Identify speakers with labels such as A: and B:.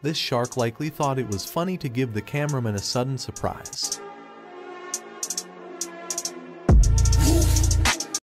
A: This shark likely thought it was funny to give the cameraman a sudden surprise.